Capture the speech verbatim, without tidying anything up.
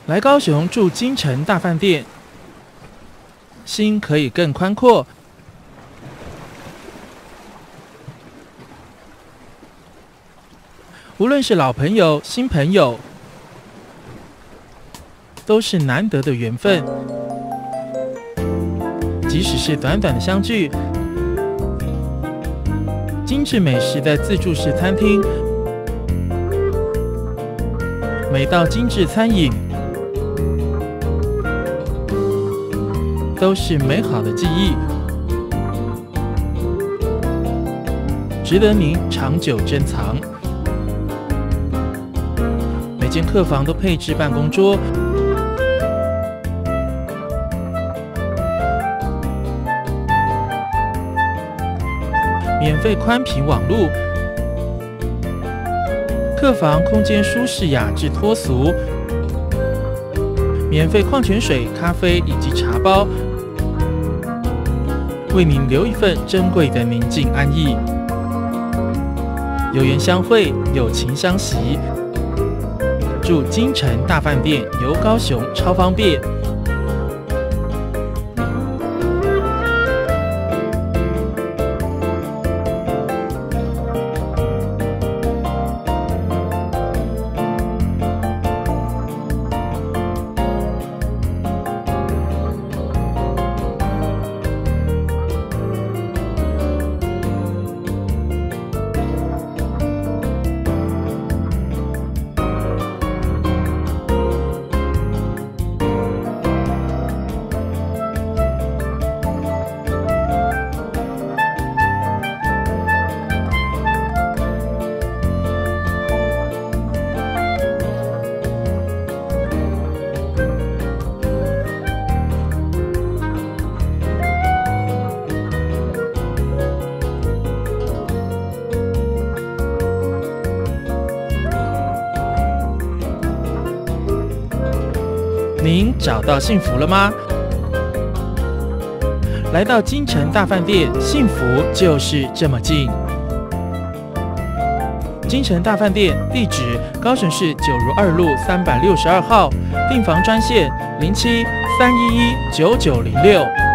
来高雄住金城大饭店，心可以更宽阔。无论是老朋友、新朋友，都是难得的缘分。即使是短短的相聚，精致美食的自助式餐厅，每道精致餐饮都是美好的记忆，值得您长久珍藏。每间客房都配置办公桌，免费宽频网路，客房空间舒适雅致脱俗，免费矿泉水、咖啡以及茶包，为您留一份珍贵的宁静安逸。有缘相会，有情相惜，住金城大饭店，游高雄超方便。您找到幸福了吗？来到金城大饭店，幸福就是这么近。金城大饭店地址：高雄市九如二路三百六十二号，订房专线零七三一一九九零六。